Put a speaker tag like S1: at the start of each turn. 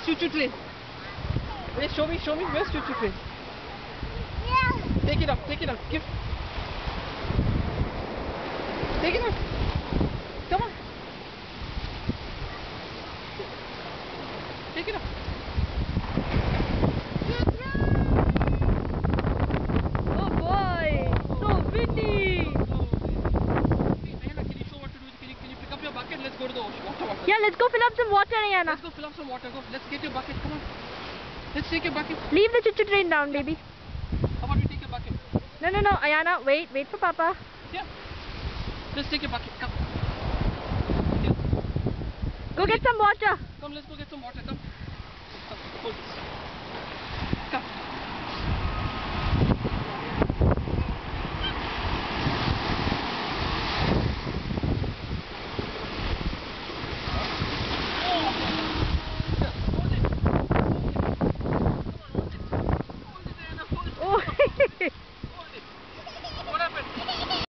S1: Where's choo-choo train? Wait, show me. Where's choo-choo train? Yeah. Take it up. Give. Take it up. Come on. Take it up.
S2: Oh boy, so windy.
S1: Ayana, can you show what to do? Can you pick up your bucket? Let's go to the ocean. Water.
S2: Yeah, let's go fill up some water, Ayana.
S1: Let's go fill up some water. Go. Let's get your bucket. Come on. Let's take your bucket.
S2: Leave the choo-choo train down, baby.
S1: How about we take your bucket?
S2: No, Ayana, wait for Papa.
S1: Yeah. Let's take your bucket. Come.
S2: Go get some water.
S1: Come, let's go get some water. Come. Hold this.